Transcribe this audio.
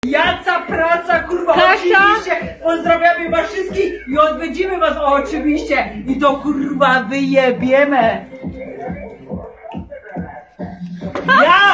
Jaca praca, kurwa, Kasia? oczywiście, pozdrawiamy was wszystkich i odwiedzimy was, oczywiście, i to kurwa wyjebiemy. Ja